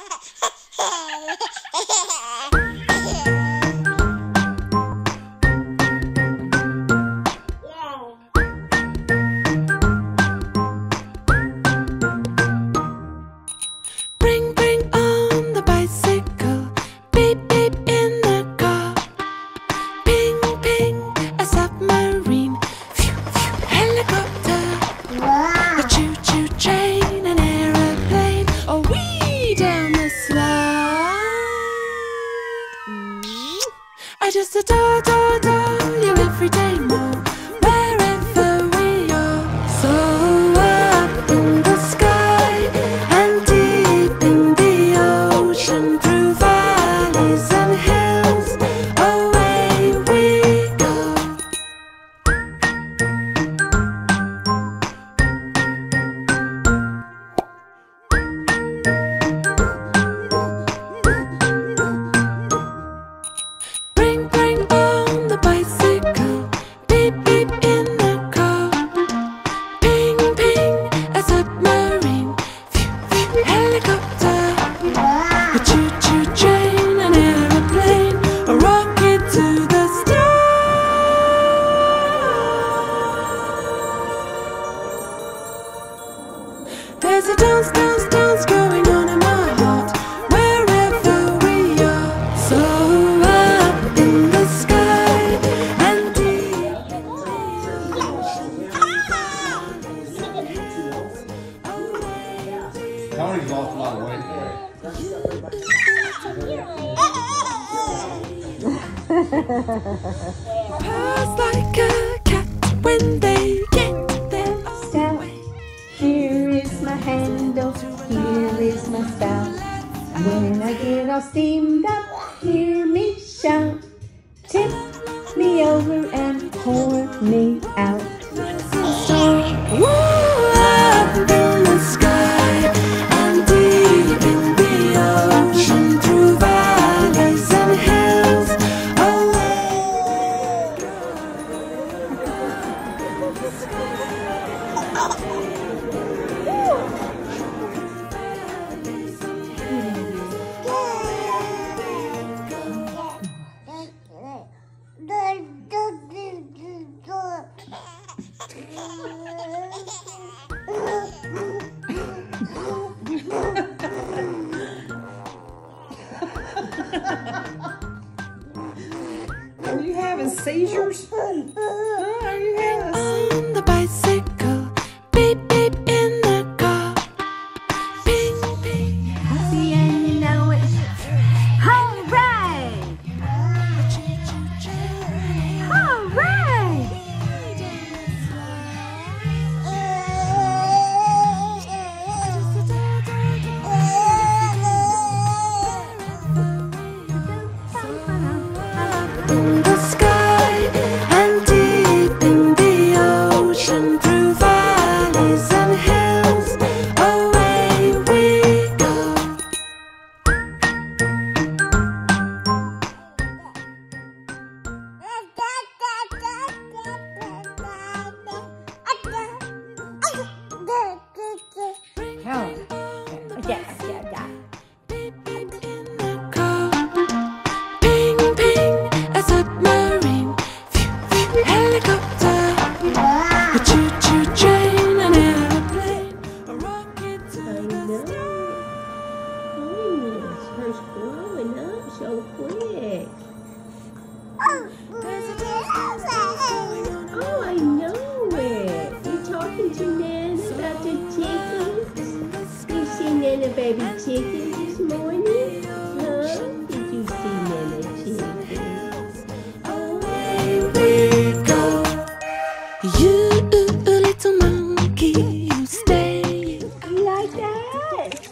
Just adore you every day more, wherever we are. So up in the sky and deep in the ocean, through valleys and hills, away we go. There's a dance going on in my heart, wherever we are. So up in the sky and deep in the ocean. Tony's lost a lot of weight today. Purrs like a cat when they get their own way. Here is my handle, here is my spout. When I get all steamed up, hear me shout. Tip me over and pour me out. Woo, up in the sky and deep in the ocean, through valleys and hills, away we Are you having seizures? Are you having on the bicycle, beep beep in the car, ping ping. See, and you know it. Hooray! Hooray! In the sky and deep in the ocean, through valleys and hills, away we go. Yeah. Ping ping, a submarine, helicopter, a choo-choo train, an airplane, a rocket to the sky. Hers growing up so quick. There's a dance going on. Oh, I know it. You talking to Nana about the chickens? You see Nana baby chickens this morning? Huh? Did you see Nana chickens? Away we go. You little monkey, you stay. You like that?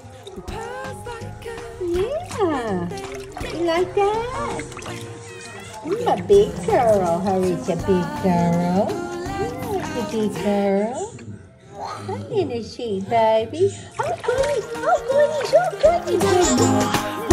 Yeah. You like that? You're a big girl. Hurry's a big girl. Yeah, a big girl. I'm in a sheet, baby. Oh, goodness. Oh, goodness. Oh, goodness.